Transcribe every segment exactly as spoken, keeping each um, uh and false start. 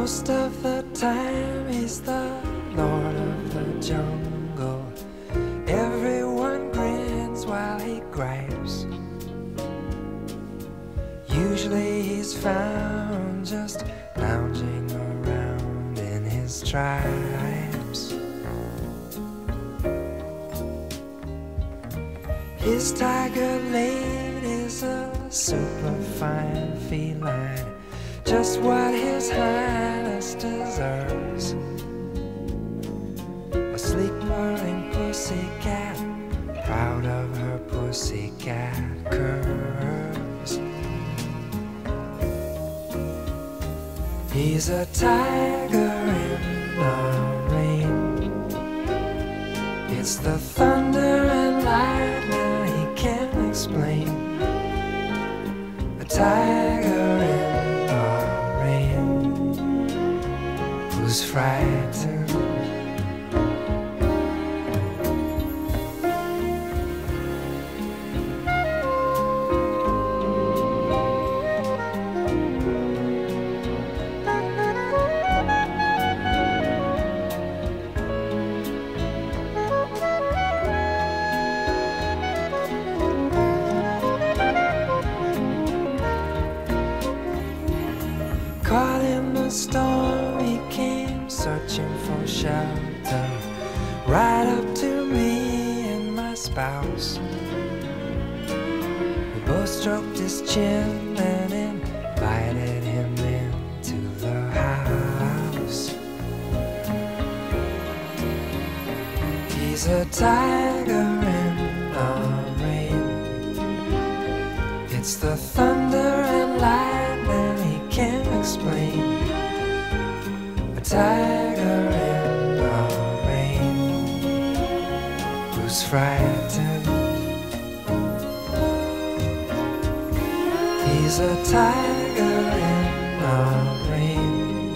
Most of the time he's the lord of the jungle. Everyone grins while he gripes. Usually he's found just lounging around in his stripes. His tiger lady is a superfine feline, just what his highness deserves. A sleek purring pussycat, proud of her pussycat curves. He's a tiger in the rain. It's the thunder and lightning he can't explain. A tiger in the rain who's frightened. Caught in the storm, he came searching for shelter, right up to me and my spouse. We both stroked his chin and invited him into the house. He's a tiger in the rain. It's the thunder and lightning he can't explain. A tiger in the rain who's frightened. He's a tiger in the rain.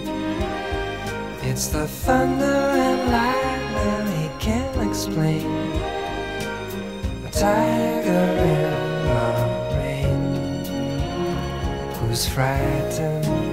It's the thunder and lightning he can't explain. A tiger in the rain who's frightened.